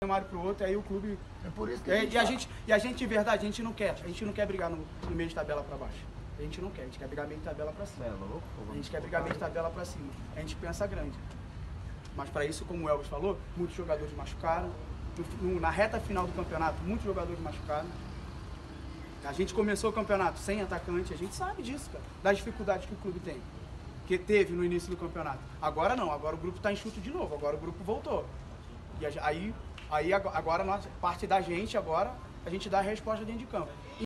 cenário pro outro, aí o clube... É por isso que a gente, de verdade, a gente não quer brigar no meio de tabela pra baixo. A gente não quer, a gente quer brigar meio de tabela pra cima. A gente quer brigar meio de tabela pra cima. A gente pensa grande. Mas para isso, como o Elvis falou, muitos jogadores machucaram. Na reta final do campeonato, muitos jogadores machucaram. A gente começou o campeonato sem atacante, a gente sabe disso, cara. Das dificuldades que o clube tem. Que teve no início do campeonato. Agora não, agora o grupo está enxuto de novo, agora o grupo voltou. E aí agora parte da gente, agora a gente dá a resposta dentro de campo.